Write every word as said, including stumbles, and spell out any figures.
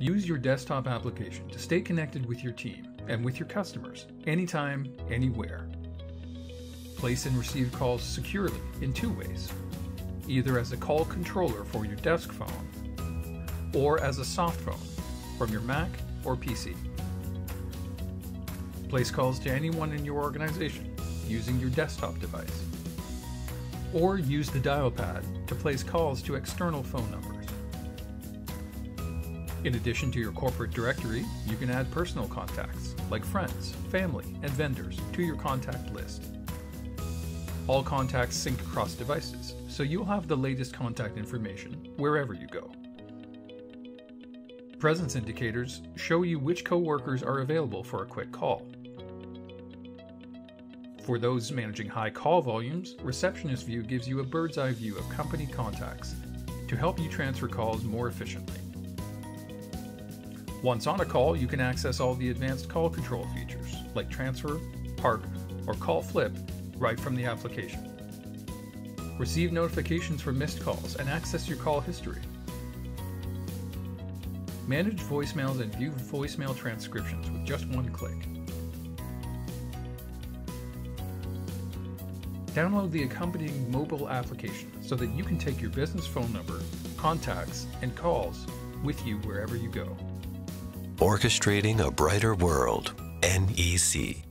Use your desktop application to stay connected with your team and with your customers anytime, anywhere. Place and receive calls securely in two ways, either as a call controller for your desk phone or as a soft phone from your Mac or P C. Place calls to anyone in your organization using your desktop device, or use the dial pad to place calls to external phone numbers. In addition to your corporate directory, you can add personal contacts like friends, family, and vendors to your contact list. All contacts sync across devices, so you'll have the latest contact information wherever you go. Presence indicators show you which coworkers are available for a quick call. For those managing high call volumes, Receptionist View gives you a bird's eye view of company contacts to help you transfer calls more efficiently. Once on a call, you can access all the advanced call control features like transfer, park, or call flip right from the application. Receive notifications for missed calls and access your call history. Manage voicemails and view voicemail transcriptions with just one click. Download the accompanying mobile application so that you can take your business phone number, contacts, and calls with you wherever you go. Orchestrating a brighter world. N E C.